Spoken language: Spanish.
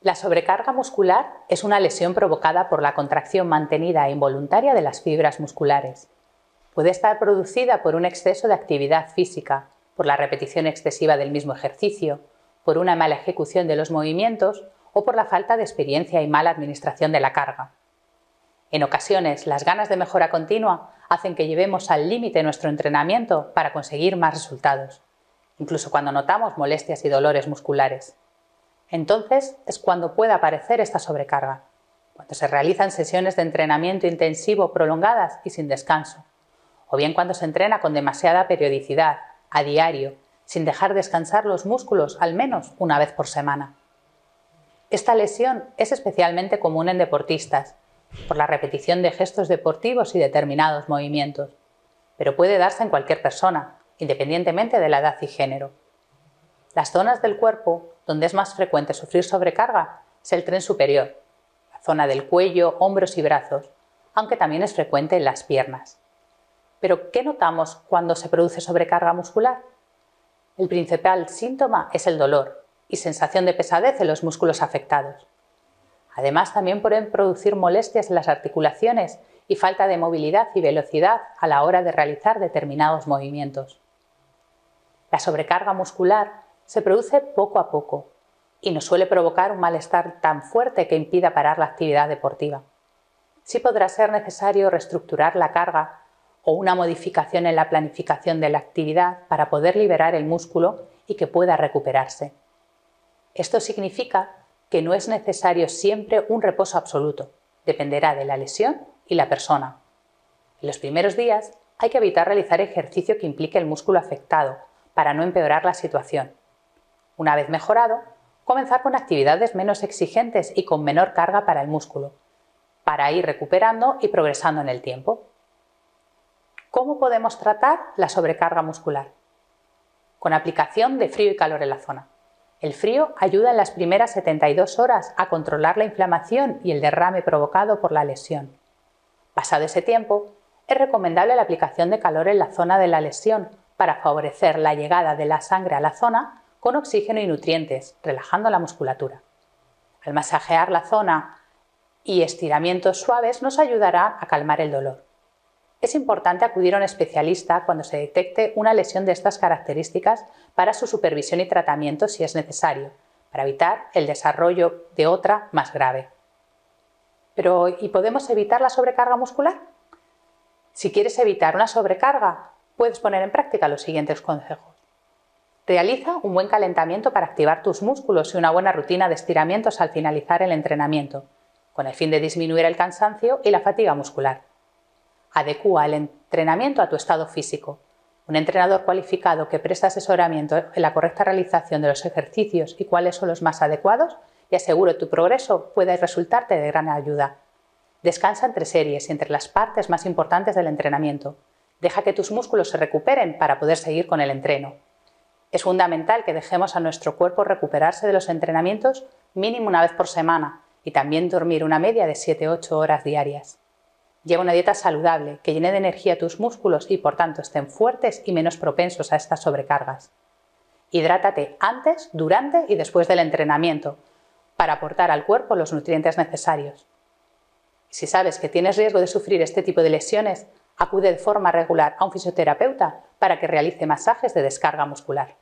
La sobrecarga muscular es una lesión provocada por la contracción mantenida e involuntaria de las fibras musculares. Puede estar producida por un exceso de actividad física, por la repetición excesiva del mismo ejercicio, por una mala ejecución de los movimientos o por la falta de experiencia y mala administración de la carga. En ocasiones, las ganas de mejora continua hacen que llevemos al límite nuestro entrenamiento para conseguir más resultados, incluso cuando notamos molestias y dolores musculares. Entonces es cuando puede aparecer esta sobrecarga, cuando se realizan sesiones de entrenamiento intensivo prolongadas y sin descanso, o bien cuando se entrena con demasiada periodicidad, a diario, sin dejar descansar los músculos al menos una vez por semana. Esta lesión es especialmente común en deportistas, por la repetición de gestos deportivos y determinados movimientos, pero puede darse en cualquier persona, independientemente de la edad y género. Las zonas del cuerpo donde es más frecuente sufrir sobrecarga es el tren superior, la zona del cuello, hombros y brazos, aunque también es frecuente en las piernas. ¿Pero qué notamos cuando se produce sobrecarga muscular? El principal síntoma es el dolor y sensación de pesadez en los músculos afectados. Además, también pueden producir molestias en las articulaciones y falta de movilidad y velocidad a la hora de realizar determinados movimientos. La sobrecarga muscular se produce poco a poco y no suele provocar un malestar tan fuerte que impida parar la actividad deportiva. Sí podrá ser necesario reestructurar la carga o una modificación en la planificación de la actividad para poder liberar el músculo y que pueda recuperarse. Esto significa que no es necesario siempre un reposo absoluto, dependerá de la lesión y la persona. En los primeros días hay que evitar realizar ejercicio que implique el músculo afectado para no empeorar la situación. Una vez mejorado, comenzar con actividades menos exigentes y con menor carga para el músculo, para ir recuperando y progresando en el tiempo. ¿Cómo podemos tratar la sobrecarga muscular? Con aplicación de frío y calor en la zona. El frío ayuda en las primeras 72 horas a controlar la inflamación y el derrame provocado por la lesión. Pasado ese tiempo, es recomendable la aplicación de calor en la zona de la lesión para favorecer la llegada de la sangre a la zona con oxígeno y nutrientes, relajando la musculatura. Al masajear la zona y estiramientos suaves nos ayudará a calmar el dolor. Es importante acudir a un especialista cuando se detecte una lesión de estas características para su supervisión y tratamiento si es necesario, para evitar el desarrollo de otra más grave. Pero, ¿y podemos evitar la sobrecarga muscular? Si quieres evitar una sobrecarga, puedes poner en práctica los siguientes consejos. Realiza un buen calentamiento para activar tus músculos y una buena rutina de estiramientos al finalizar el entrenamiento, con el fin de disminuir el cansancio y la fatiga muscular. Adecúa el entrenamiento a tu estado físico. Un entrenador cualificado que presta asesoramiento en la correcta realización de los ejercicios y cuáles son los más adecuados y asegura tu progreso puede resultarte de gran ayuda. Descansa entre series y entre las partes más importantes del entrenamiento. Deja que tus músculos se recuperen para poder seguir con el entreno. Es fundamental que dejemos a nuestro cuerpo recuperarse de los entrenamientos mínimo una vez por semana y también dormir una media de 7-8 horas diarias. Lleva una dieta saludable que llene de energía tus músculos y por tanto estén fuertes y menos propensos a estas sobrecargas. Hidrátate antes, durante y después del entrenamiento para aportar al cuerpo los nutrientes necesarios. Si sabes que tienes riesgo de sufrir este tipo de lesiones, acude de forma regular a un fisioterapeuta para que realice masajes de descarga muscular.